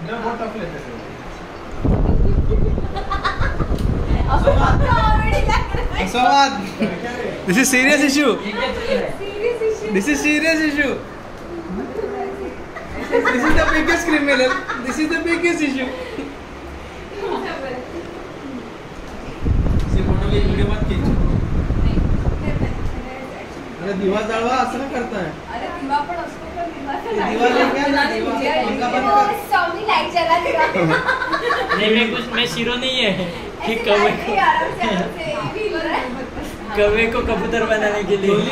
बहुत टफ लेते थे। This is serious issue. This is serious issue. This is the biggest criminal. This is the biggest issue. Video मत खींचो। अरे दीवार जलवा असं का करता है? अरे दीवार पर उसको तो दीवार लेके आना दीवार स्वामी लाइट जला देगा। नहीं मैं शीरो नहीं है कि कौवे को कबूतर बनाने के लिए।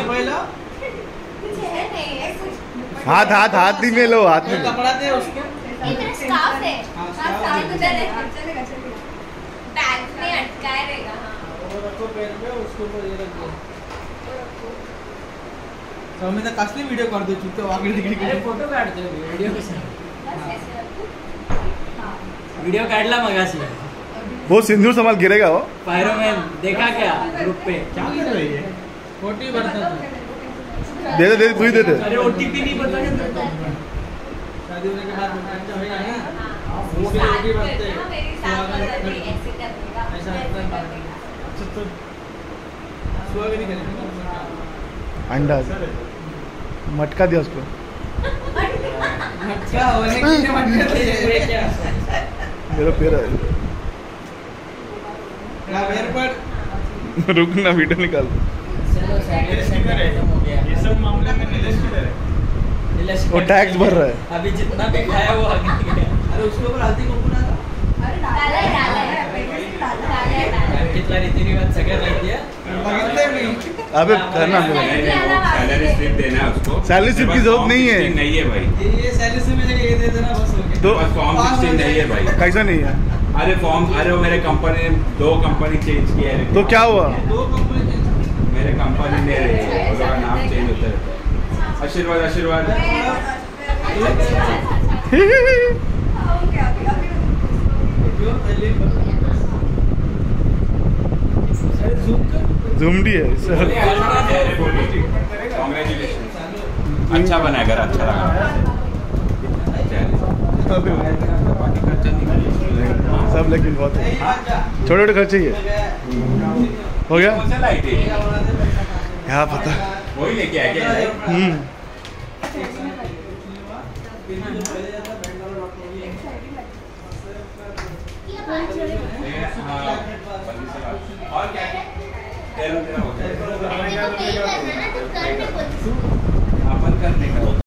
हाथ हाथ हाथ ही में लो, हाथ में कपड़ा दे उसको। मेरा स्कार्फ है। स्कार्फ उधर है। चलेगा चलेगा। बैग में अटकाए रहेगा। वो रखो पैर पे, उसके ऊपर ये रख दो। स्वामी तो कसली वीडियो कर दो चुपते आगे निकल के। अरे फोटो काढ दो वीडियो कसा वीडियो काढला मगाशी। वो सिंदूर संभाल गिरेगा वो। फायरमैन देखा क्या ग्रुप पे? क्या कर रही है? फोटो भरता था। दे दे तू ही दे दे। अरे ओटीपी नहीं पता क्या? शादी होने के बाद बच्चा होगा ना, वो भी ओटीपी भरते हैं। मेरी साथ वाला ऐसे कर देगा। ऐसा करता है। अच्छा तो सुहा भी नहीं करेगा। अंडा मटका दिया उसको। मटका होने के लिए मटका दिया क्या? मेरा पैर है। ना पैर पर रुक ना, वीडियो निकाल। चलो खत्म हो गया। ये सब मामले में नीलेश किधर है? वो टैक्स भर रहा है। अभी जितना भी खाया वो आगे गया। अरे उसके ऊपर हल्दी कुमकुम ना था। अरे डाला है। कितना रीति रिवाज सगळं माहिती आहे। बघितले मी। अबे करना सैलरी स्लिप देना है उसको। सैलरी स्लिप की जरूरत नहीं है। नहीं है भाई। ये सैलरी से मुझे ये दे देना बस हो गया। तो फॉर्म 16 नहीं है भाई। कैसा नहीं है? अरे फॉर्म, अरे वो मेरे कंपनी ने 2 कंपनी चेंज किया है। तो क्या हुआ? दो कंपनी मेरे कंपनी ने उसका नाम चेंज होता है। आशीर्वाद आशीर्वाद। झुमडी है सर। कांग्रेचुलेशन। अच्छा बना घर, अच्छा लगा। सब लेकिन बहुत छोटे छोटे खर्चे ही है। हो गया क्या पता। वही लेके आ गया। और क्या तेरा हो जाएगा अपन करने का।